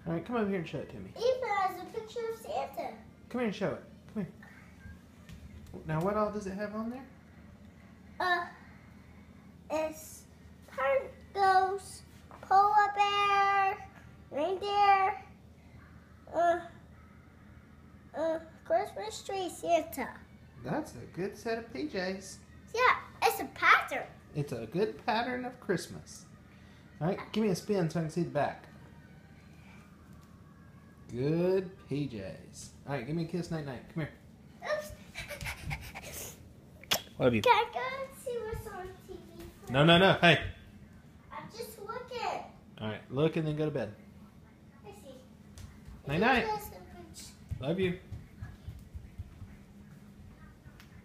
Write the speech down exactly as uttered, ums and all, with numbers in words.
All right, come over here and show it to me. Even has a picture of Santa. Come here and show it. Come here. Now, what all does it have on there? Uh, it's ghost, polar bear, reindeer, uh, uh, Christmas tree, Santa. That's a good set of P Js. Yeah, it's a pattern. It's a good pattern of Christmas. All right, give me a spin so I can see the back. Good P Js. All right, give me a kiss night night. Come here. Oops. Love you. Can I go and see what's on T V? No, no, no. Hey. I'm just looking. All right, look and then go to bed. I see. Night night. Love you.